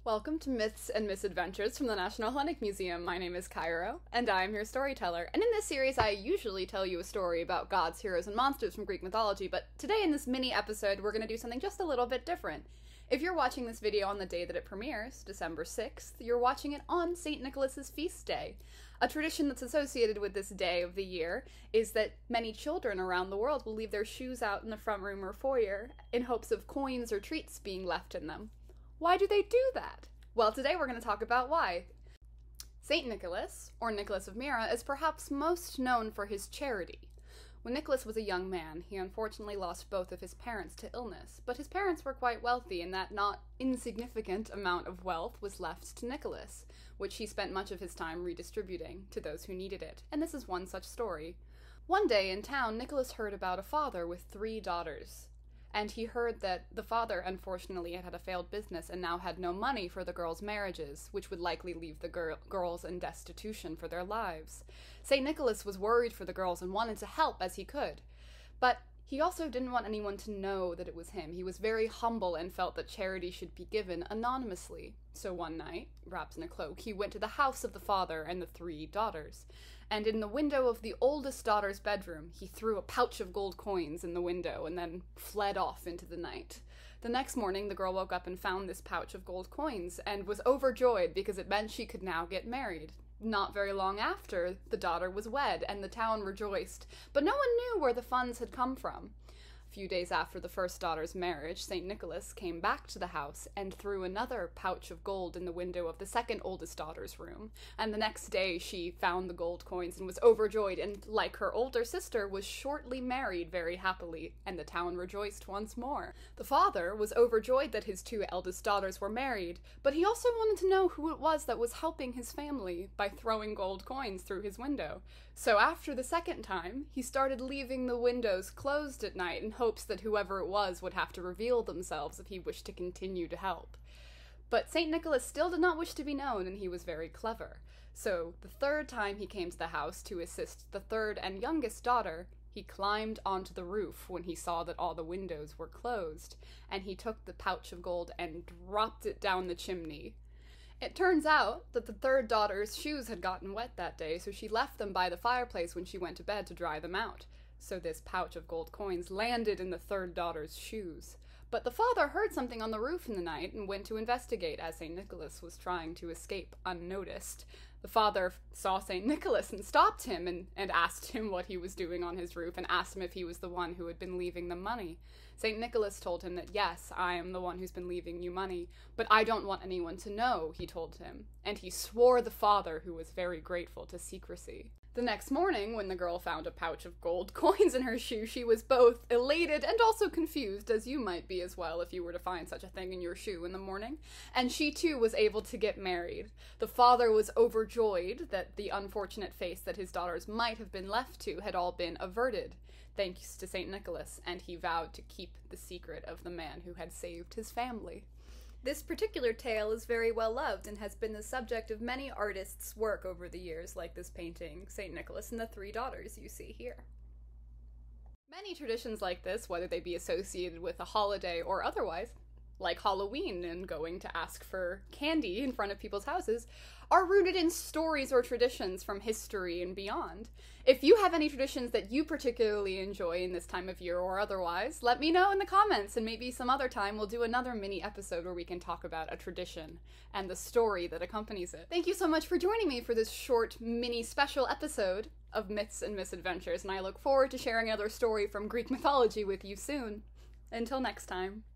Welcome to Myths and Misadventures from the National Hellenic Museum. My name is Cairo, and I'm your storyteller. And in this series, I usually tell you a story about gods, heroes, and monsters from Greek mythology, but today in this mini episode, we're going to do something just a little bit different. If you're watching this video on the day that it premieres, December 6th, you're watching it on St. Nicholas's feast day. A tradition that's associated with this day of the year is that many children around the world will leave their shoes out in the front room or foyer in hopes of coins or treats being left in them. Why do they do that? Well, today we're going to talk about why. Saint Nicholas, or Nicholas of Myra, is perhaps most known for his charity. When Nicholas was a young man, he unfortunately lost both of his parents to illness, but his parents were quite wealthy, and that not insignificant amount of wealth was left to Nicholas, which he spent much of his time redistributing to those who needed it, and this is one such story. One day in town, Nicholas heard about a father with 3 daughters. And he heard that the father, unfortunately, had had a failed business and now had no money for the girls' marriages, which would likely leave the girls in destitution for their lives. St. Nicholas was worried for the girls and wanted to help as he could. But he also didn't want anyone to know that it was him. He was very humble and felt that charity should be given anonymously. So one night, wrapped in a cloak, he went to the house of the father and the 3 daughters. And in the window of the oldest daughter's bedroom, he threw a pouch of gold coins in the window and then fled off into the night. The next morning, the girl woke up and found this pouch of gold coins and was overjoyed because it meant she could now get married. Not very long after, the daughter was wed, and the town rejoiced, but no one knew where the funds had come from. A few days after the first daughter's marriage, St. Nicholas came back to the house and threw another pouch of gold in the window of the second oldest daughter's room, and the next day she found the gold coins and was overjoyed, and like her older sister, was shortly married very happily, and the town rejoiced once more. The father was overjoyed that his 2 eldest daughters were married, but he also wanted to know who it was that was helping his family by throwing gold coins through his window. So after the second time, he started leaving the windows closed at night in hopes that whoever it was would have to reveal themselves if he wished to continue to help. But St. Nicholas still did not wish to be known, and he was very clever. So the 3rd time he came to the house to assist the 3rd and youngest daughter, he climbed onto the roof when he saw that all the windows were closed, and he took the pouch of gold and dropped it down the chimney. It turns out that the 3rd daughter's shoes had gotten wet that day, so she left them by the fireplace when she went to bed to dry them out. So this pouch of gold coins landed in the 3rd daughter's shoes. But the father heard something on the roof in the night and went to investigate as St. Nicholas was trying to escape unnoticed. The father saw St. Nicholas and stopped him and asked him what he was doing on his roof and asked him if he was the one who had been leaving them money. St. Nicholas told him that, yes, I am the one who's been leaving you money, but I don't want anyone to know, he told him. And he swore the father, who was very grateful, to secrecy. The next morning, when the girl found a pouch of gold coins in her shoe, she was both elated and also confused, as you might be as well if you were to find such a thing in your shoe in the morning. And she too was able to get married. The father was overjoyed that the unfortunate fate that his daughters might have been left to had all been averted, thanks to St. Nicholas, and he vowed to keep the secret of the man who had saved his family. This particular tale is very well loved and has been the subject of many artists' work over the years, like this painting, St. Nicholas and the 3 daughters you see here. Many traditions like this, whether they be associated with a holiday or otherwise, like Halloween and going to ask for candy in front of people's houses, are rooted in stories or traditions from history and beyond. If you have any traditions that you particularly enjoy in this time of year or otherwise, let me know in the comments, and maybe some other time we'll do another mini episode where we can talk about a tradition and the story that accompanies it. Thank you so much for joining me for this short mini special episode of Myths and Misadventures, and I look forward to sharing another story from Greek mythology with you soon. Until next time.